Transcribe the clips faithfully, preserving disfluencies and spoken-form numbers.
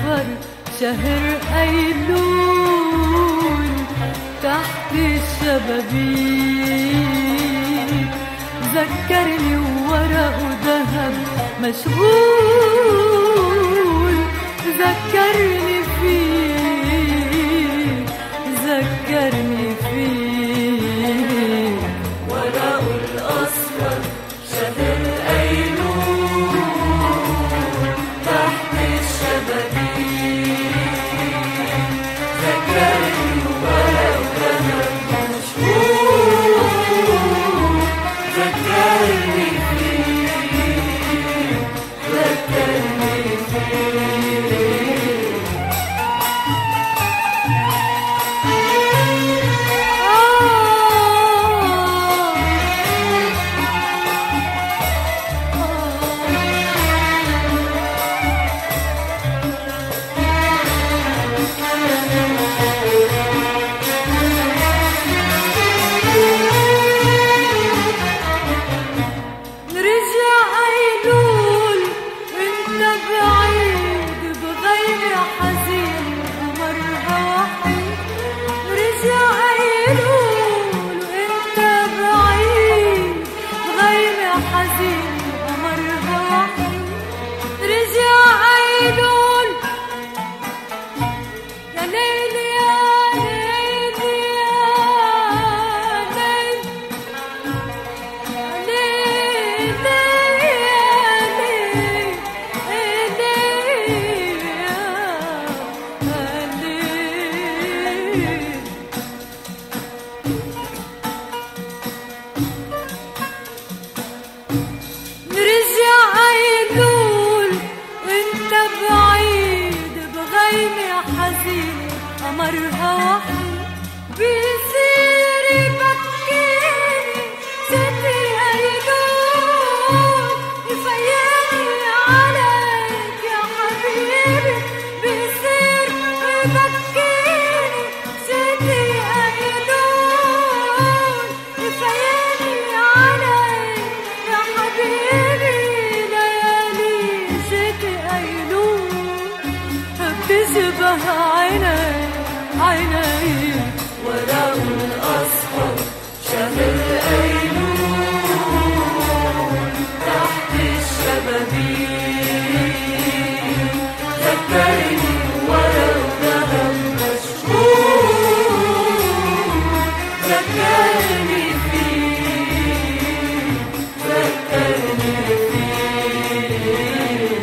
أسهر شهر أيلول تحت الشبابيك، ذكرني وورق ذهب مشغول، ذكرني فيك ذكرني فيك. ورق الأصفر شهر أيلول تحت الشبابيك، ذكرني وورق ذهب مشغول، ذكرني فيك ذكرني فيك. قمرها وحيد بيصير يبكيني ستي أيلول، يفيقني عليك يا حبيبي، بيصير يبكيني ستي أيلول، يفيقني عليك يا حبيبي. ليالي ستي أيلول بتشبه عيني عيني. ورق الأصفر شهر أيلول تحت الشبابيك، ذكرني ورق ذهب مشغول، ذكرني فيك ذكرني فيك.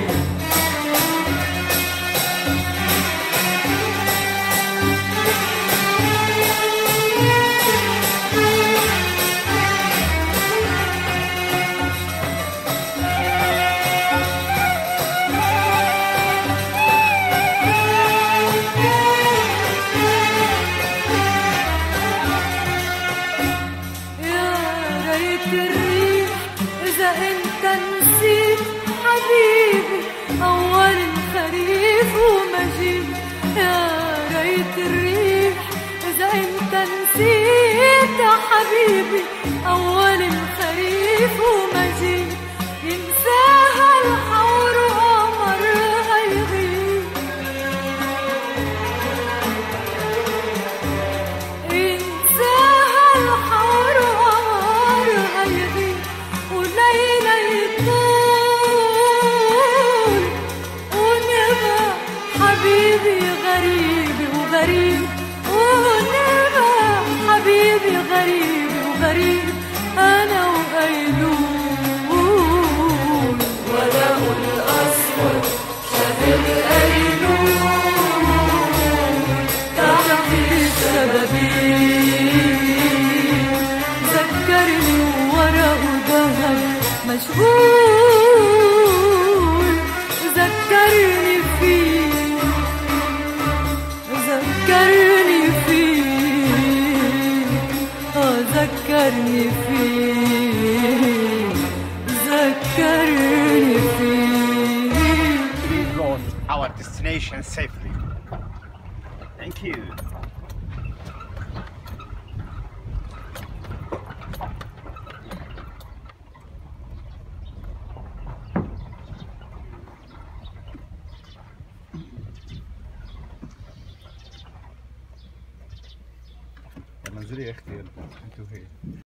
الريح إذا أنت نسيت حبيبي أول الخريف ومجيب، يا ريت الريح إذا أنت نسيت حبيبي أول الخريف ومجيب، ينساها الحور وقمرها يغيب، ينساها الحور وقمرها يغيب، وليلة يطول ونبقى حبيبي غريب وغريب، ونبقى حبيبي غريب وغريب أنا وأيلول. ورق الأصفر شهر أيلول تحت الشبابيك، ذكرني ورق ذهب مشغول، ذكرني فيك ذكرني فيك آه ذكرني فيك ذكرني فيك. We reached our destination safely. Thank you. انزلي يا اختي يلا انت وهي.